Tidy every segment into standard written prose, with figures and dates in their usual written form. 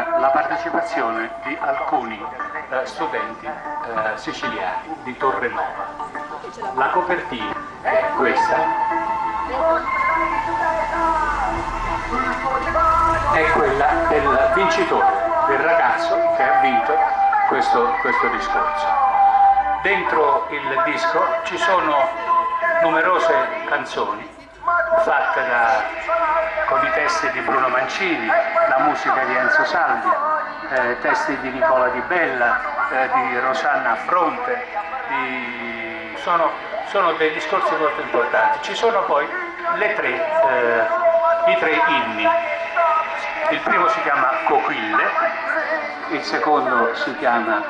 la partecipazione di alcuni studenti siciliani di Torrenova. La copertina è questa, è quella del vincitore, del ragazzo che ha vinto questo discorso. Dentro il disco ci sono numerose canzoni fatte con i testi di Bruno Mancini, la musica di Enzo Salvia, testi di Nicola Di Bella, di Rosanna Affronte, sono dei discorsi molto importanti. Ci sono poi i tre inni. Il primo si chiama Coquille, il secondo si chiama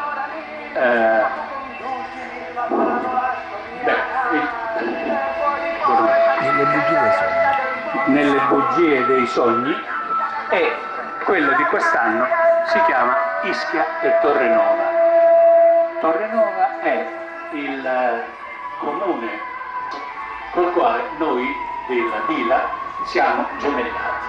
Nelle bugie dei sogni, e quello di quest'anno si chiama Ischia e Torrenova. Torrenova è il comune col quale noi della Dila siamo gemellati.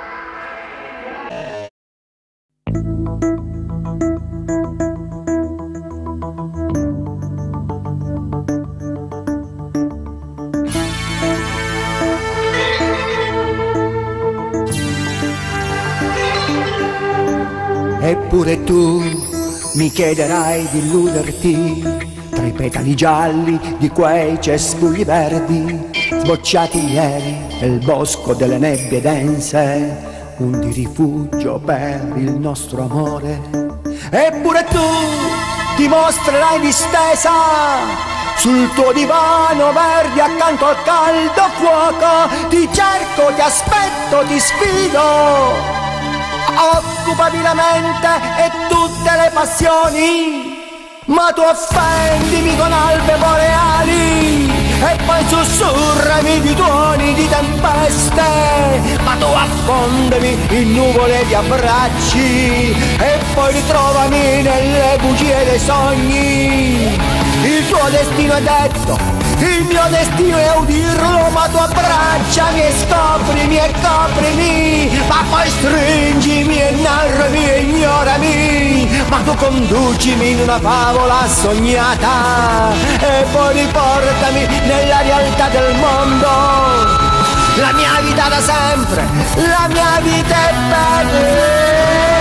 Eppure tu mi chiederai di illuderti tra i petali gialli di quei cespugli verdi sbocciati ieri nel bosco delle nebbie dense, un di rifugio per il nostro amore. Eppure tu ti mostrerai distesa sul tuo divano verde accanto al caldo fuoco. Ti cerco, ti aspetto, ti sfido. Occupami la mente e tutte le passioni, ma tu offendimi con albe boreali e poi sussurrami di tuoni di tempeste, ma tu affondami in nuvole di abbracci e poi ritrovami nelle bugie dei sogni. Il tuo destino è detto, il mio destino è udirlo, ma tu abbracciami e coprimi, ma poi stringimi e narrami e ignorami, ma tu conducimi in una favola sognata e poi riportami nella realtà del mondo. La mia vita da sempre, la mia vita è per te.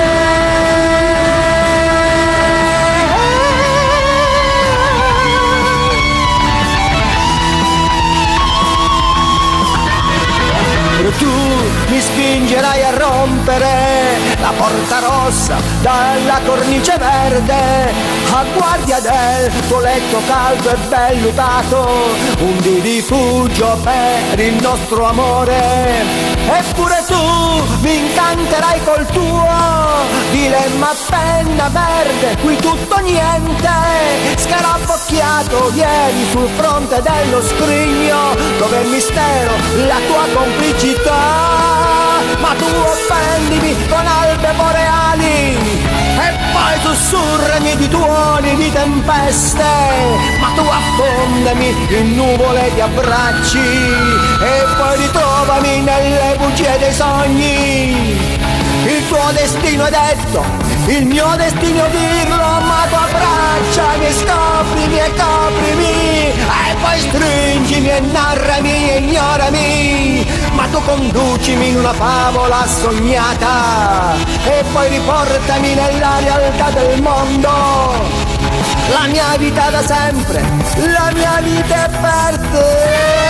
Tu mi spingerai a rompere la porta rossa dalla cornice verde, a guardia del tuo letto caldo e vellutato, un di rifugio per il nostro amore. Eppure tu mi incanterai col tuo dilemma a penna verde, qui tutto niente, scarabocchiato ieri sul fronte dello scrigno, dove è mistero la tua complicità, ma tu offendimi con albe boreali e poi sussurrami di tuoni di tempeste, ma tu affondami in nuvole di abbracci e poi ritrovami nelle bugie dei sogni. Il tuo destino è detto, il mio destino è dirlo, ma tu abbracciami e coprimi e poi stringimi e narrami e ignorami, ma tu conducimi in una favola sognata e poi riportami nella realtà del mondo. La mia vita da sempre, la mia vita è per te.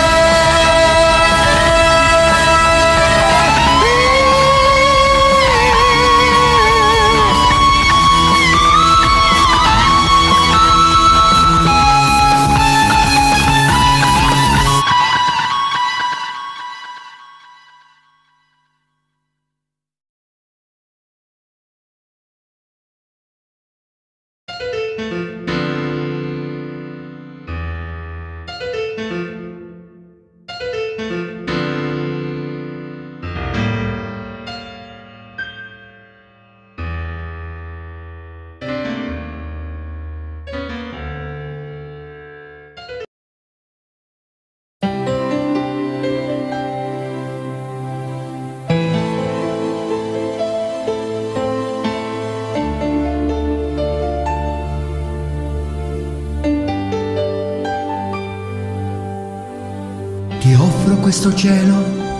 questo cielo,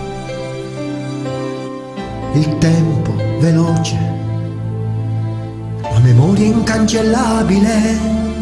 il tempo veloce, la memoria incancellabile,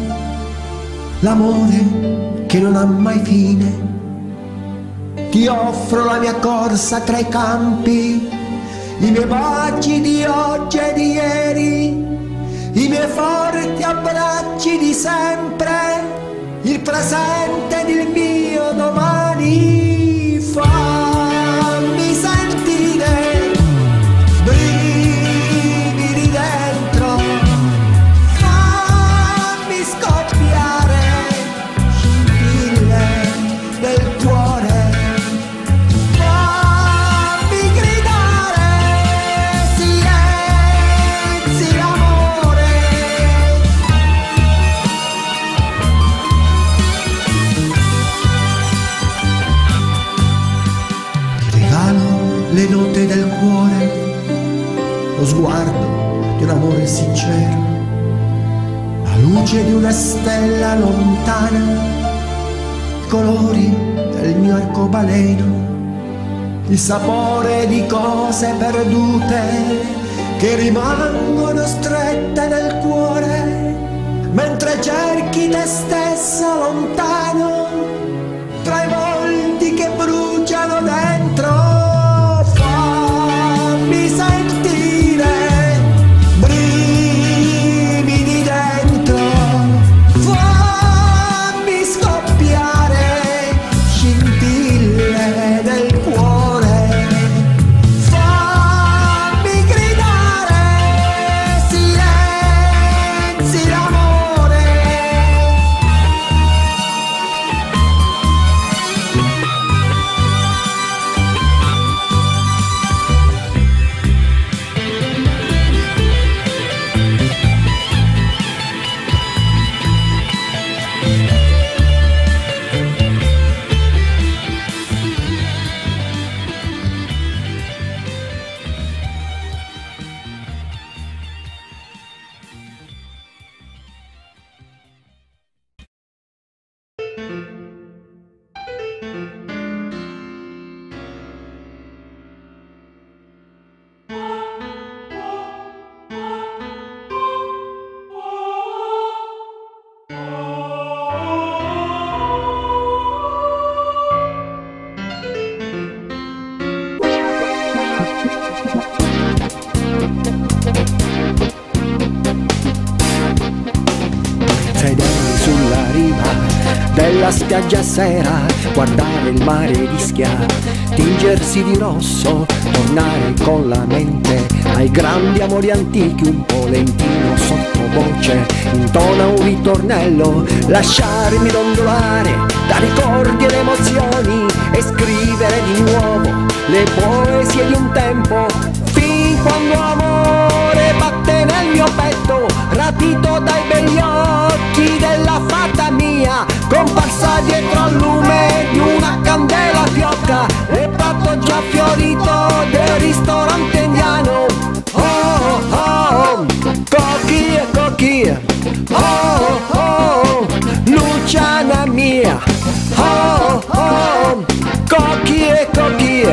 l'amore che non ha mai fine. Ti offro la mia corsa tra i campi, i miei baci di oggi e di ieri, i miei forti abbracci di sempre, il presente ed il mio domani. Fammi sentire brividi dentro, fammi scoppiare scintille del cuore, fammi gridare silenzi d'amore. Ti regalo le note del cuore, lo sguardo di un amore sincero, la luce di una stella lontana, i colori del mio arcobaleno, il sapore di cose perdute che rimangono strette nel cuore, mentre cerchi te stessa lontano tra i volti che bruciano dentro. Fammi sentire brividi dentro, fammi scoppiare scintille del cuore, fammi gridare silenzi d'amore. Sedermi sulla riva della spiaggia a sera, guardare il mare rischia tingersi di rosso, tornare con la mente ai grandi amori antichi, un po' lentino sottovoce intona un ritornello, lasciarmi dondolare da ricordi ed emozioni e scrivere di nuovo le poesie di un tempo, fin quando amore batte nel mio petto, rapito dai begli occhi della fata mia, comparsa dietro al lume di una candela fiocca, e prato già fiorito del ristorante indiano. Oh oh, cocchi e cocchi, oh oh, Luciana mia, oh oh, cocchi e cocchi,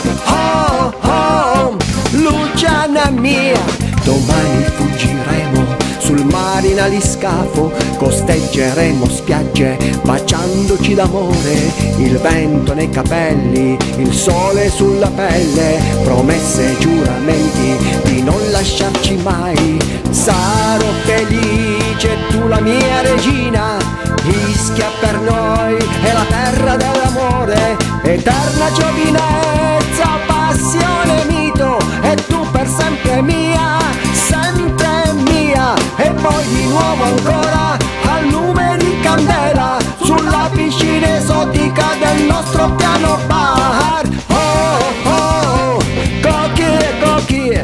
oh oh, Luciana mia. Domani fuggiremo sul mare in aliscafo, costeggeremo spiagge baciandoci d'amore, il vento nei capelli, il sole sulla pelle, promesse e giuramenti di non lasciarci mai. Sarò felice, tu la mia regina, Ischia per noi è la terra dell'amore, eterna giovinezza, passione, mito, e tu per sempre mia, sempre mia. E poi di nuovo ancora al lume di candela sulla piscina esotica del nostro piano bar. Oh oh, cocchi e cocchi,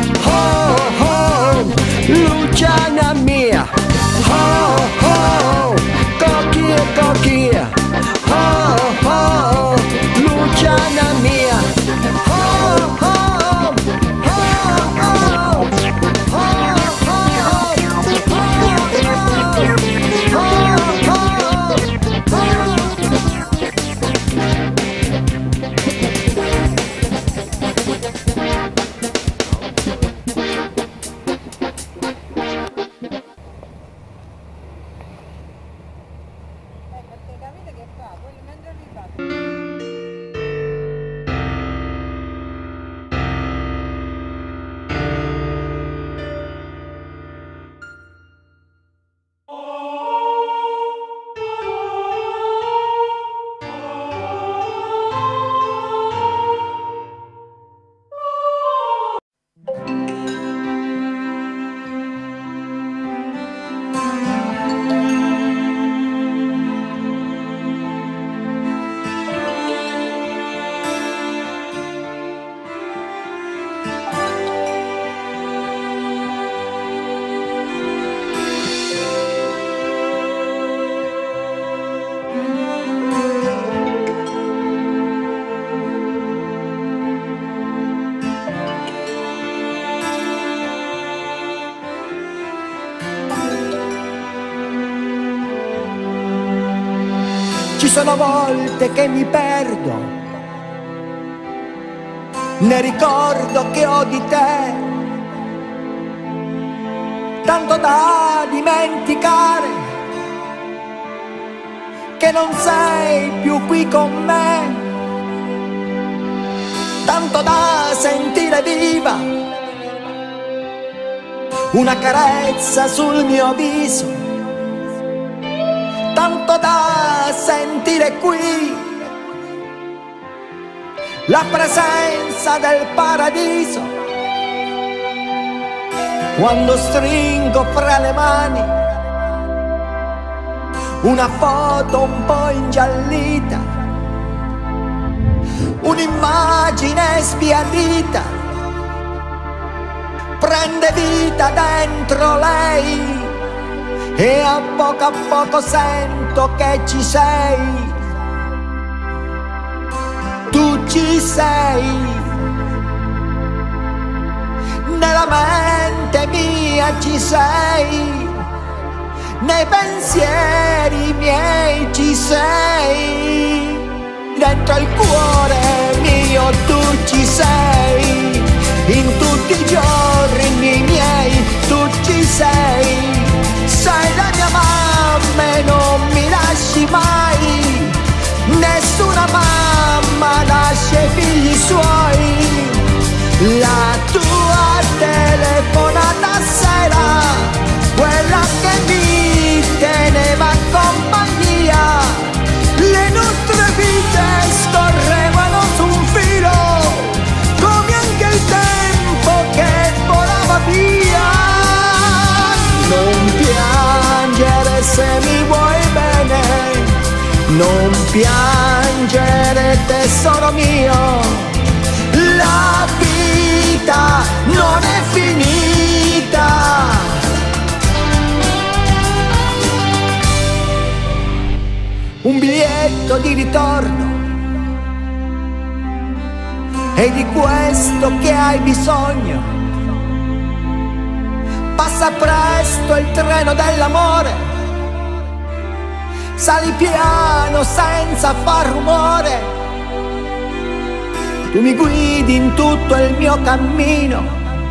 oh oh, Luciana mia, oh oh, cocchi e cocchi, oh oh, Luciana mia, oh oh, oh oh, oh oh, oh oh. sono volte che mi perdo nel ricordo che ho di te, tanto da dimenticare che non sei più qui con me, tanto da sentire viva una carezza sul mio viso, tanto da sentire qui la presenza del paradiso, quando stringo fra le mani una foto un po' ingiallita, un'immagine sbiadita, prende vita dentro lei e a poco sento che ci sei. Tu ci sei, nella mente mia ci sei, nei pensieri miei ci sei, dentro il cuore mio tu ci sei, in tutti i giorni miei tu ci sei, sei la mia mamma e non mi lasci mai, nessuna mamma lascia i figli suoi, la tua telefonata sera, quella che mi teneva compagnia, le nostre vite scorrevano su un filo, come anche il tempo che volava via. Non piangere se mi vuoi bene, non piangere tesoro mio, la vita non è finita. Un biglietto di ritorno, è di questo che hai bisogno, passa presto il treno dell'amore, sali piano senza far rumore, tu mi guidi in tutto il mio cammino,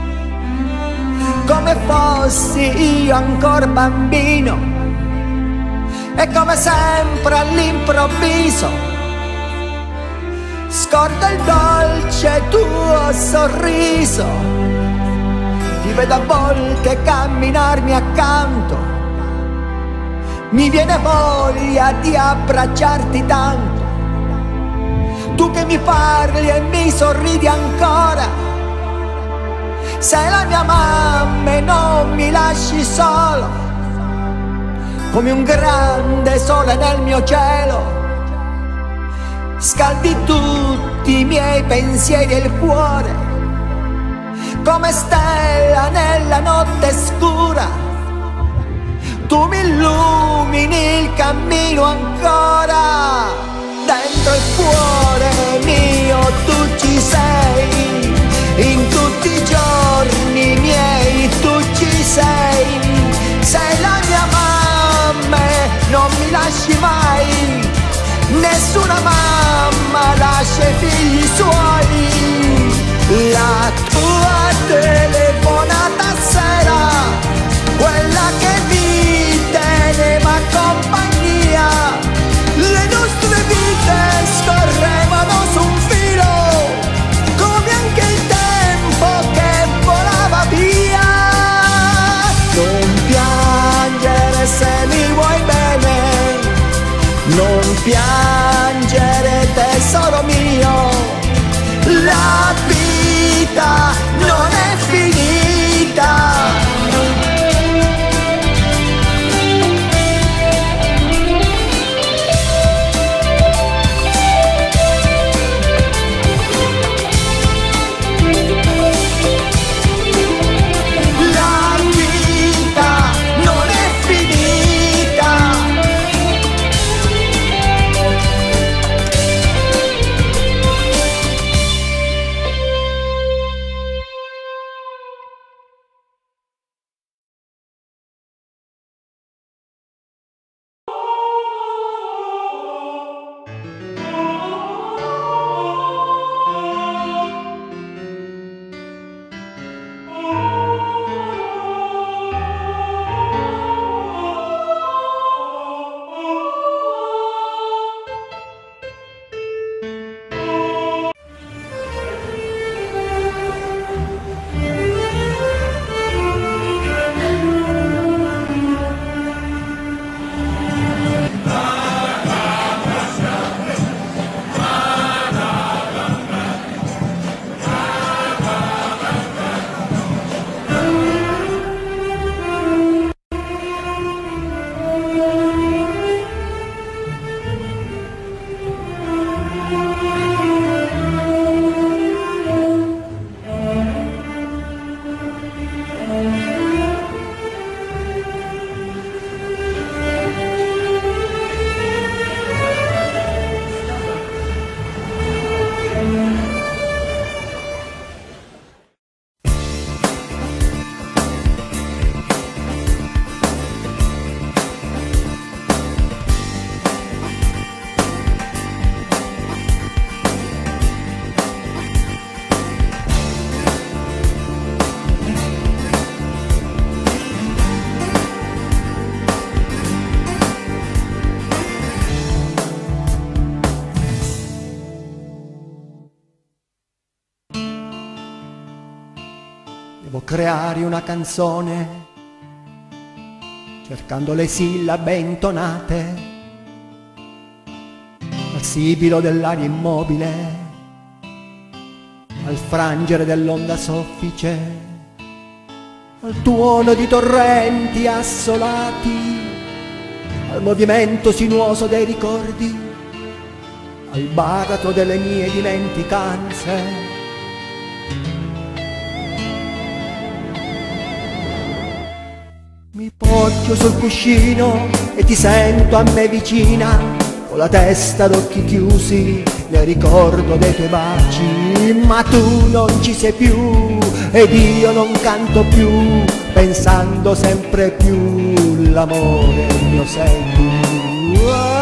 come fossi io ancora bambino, e come sempre all'improvviso scordo il dolce tuo sorriso, ti vedo a volte camminarmi accanto, mi viene voglia di abbracciarti tanto, tu che mi parli e mi sorridi ancora, sei la mia mamma e non mi lasci solo, come un grande sole nel mio cielo, scaldi tutti i miei pensieri e il cuore, come stella nella notte scura, tu mi illumini il cammino ancora, dentro il cuore mio tu ci sei, in tutti i giorni miei tu ci sei, sei la mia mamma e non mi lasci mai, nessuna mamma lascia i figli suoi, la tua telefonata sera, quella che mi teneva compagnia, le nostre vite scorrevano su un filo, come anche il tempo che volava via. Non piangere se mi vuoi bene, non piangere tesoro mio, la vita non è finita. creare una canzone cercando le sillabe intonate al sibilo dell'aria immobile, al frangere dell'onda soffice, al tuono di torrenti assolati, al movimento sinuoso dei ricordi, al baratro delle mie dimenticanze. Mi poggio sul cuscino e ti sento a me vicina, con la testa ad occhi chiusi nel ricordo dei tuoi baci, ma tu non ci sei più ed io non canto più, pensando sempre più l'amore mio sei tu.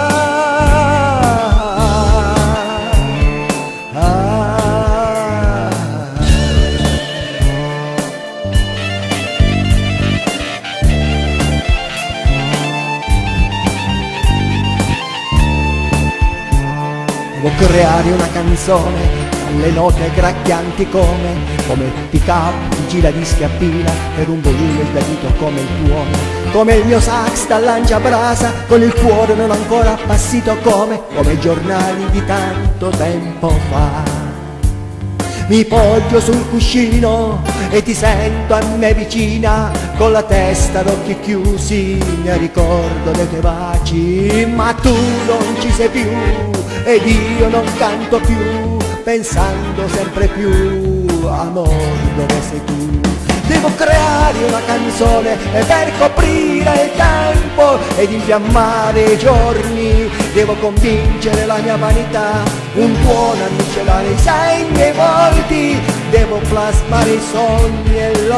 Devo creare una canzone alle note gracchianti come pick-up, giradischi a pila per un volume sbiadito come il tuono, come il mio sax da lanciabrasa con il cuore non ancora appassito come i giornali di tanto tempo fa. Mi poggio sul cuscino e ti sento a me vicina, con la testa ad occhi chiusi nel ricordo dei tuoi baci, ma tu non ci sei più ed io non canto più, pensando sempre più, amor, dove sei tu? Devo creare una canzone per coprire il tempo ed infiammare i giorni, devo convincere la mia vanità, un tuono a miscelare i segni e i volti, devo plasmare i sogni e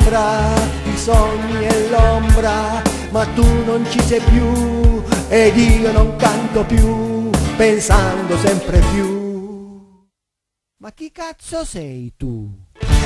l'ombra, ma tu non ci sei più ed io non canto più, pensando sempre più. Ma chi cazzo sei tu?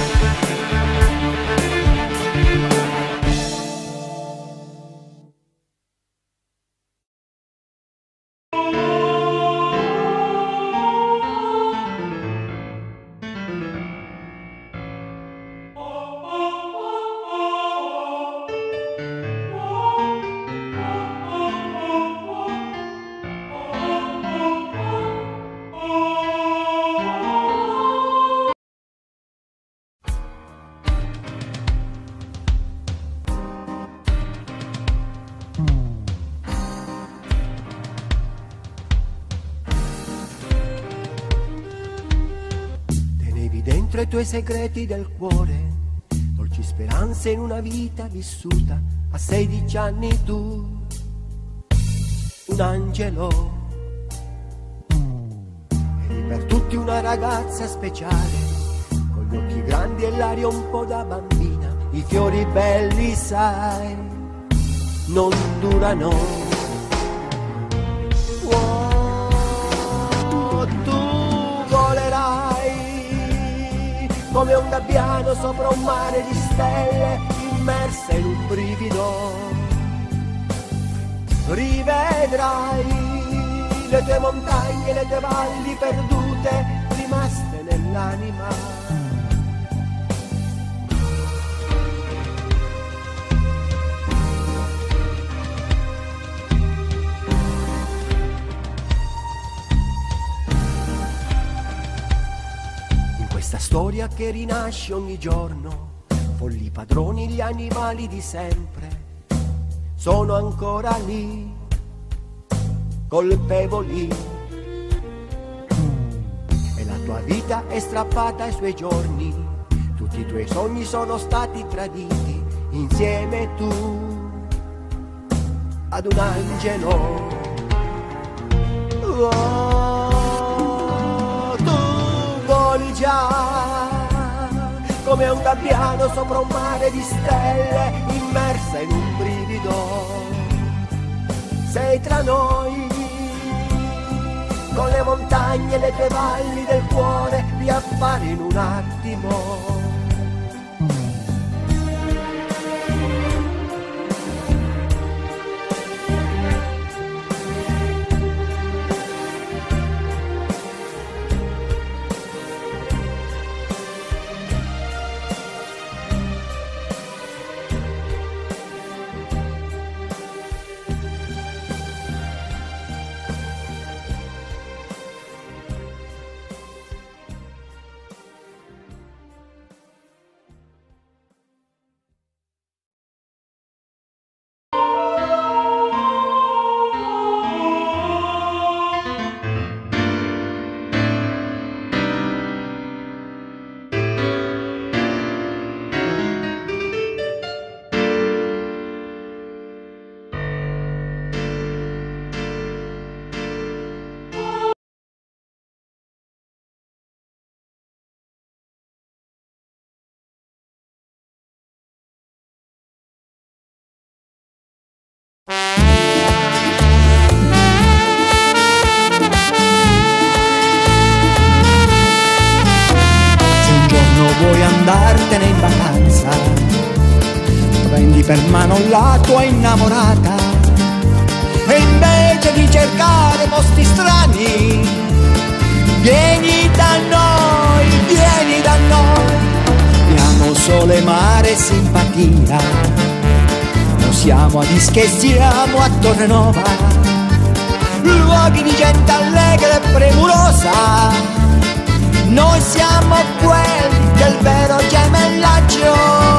Dentro i tuoi segreti del cuore, dolci speranze in una vita vissuta, a 16 anni tu, un angelo, eri per tutti una ragazza speciale, con gli occhi grandi e l'aria un po' da bambina, i fiori belli sai, non durano. Tu volerai come un gabbiano sopra un mare di stelle, immerse in un brivido. Rivedrai le tue montagne, le tue valli perdute, rimaste nell'anima. Questa storia che rinasce ogni giorno, folli padroni gli animali di sempre, sono ancora lì, colpevoli. E la tua vita è strappata ai suoi giorni, tutti i tuoi sogni sono stati traditi, insieme tu ad un angelo. Già, come un gabbiano sopra un mare di stelle, immersa in un brivido. Sei tra noi, con le montagne e le tue valli del cuore, riappari in un attimo. prendi per mano la tua innamorata e invece di cercare posti strani vieni da noi, vieni da noi. Abbiamo sole, mare e simpatia, non siamo a Ischia e siamo a Torrenova, luoghi di gente allegra e premurosa. Noi siamo quelli del vero gemellaggio.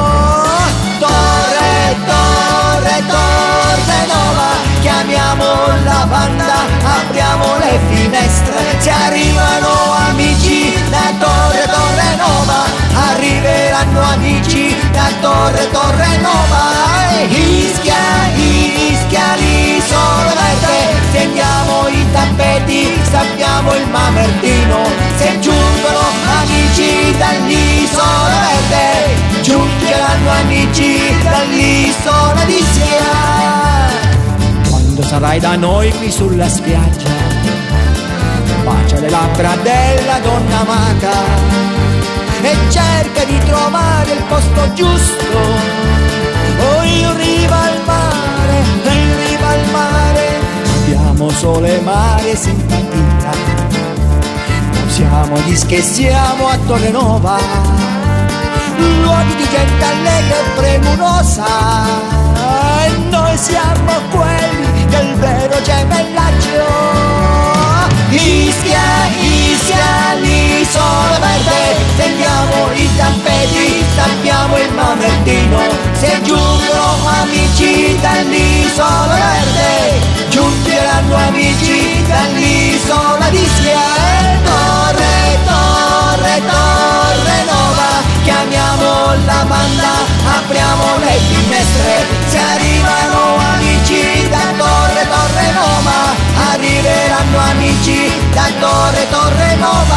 Torre, torre, Torrenova, chiamiamo la banda, apriamo le finestre, se arrivano amici da Torre Torrenova, arriveranno amici da Torre Torrenova. Ischia, Ischia, l'isola verde, stendiamo i tappeti, stappiamo il mamertino, se giungono amici dall'isola verde, giungeranno amici dall'isola di Ischia. Quando sarai da noi qui sulla spiaggia, bacia le labbra della donna amata e cerca di trovare il posto giusto. Oh, in riva al mare, in riva al mare, abbiamo sole, mare e simpatia. Non siamo a Ischia e siamo a Torrenova, luoghi di gente allegra e premurosa. E noi siamo quelli del vero gemellaggio. Ischia, Ischia, l'isola verde, stendiamo i tappeti, stampiamo il mamertino, se giungono amici dall'isola verde, giungeranno amici dall'isola di Ischia. Torre, torre, Torrenova, chiamiamo la banda, apriamo le finestre, se arrivano amici da Torre Torrenova, arriveranno amici da Torre Torrenova.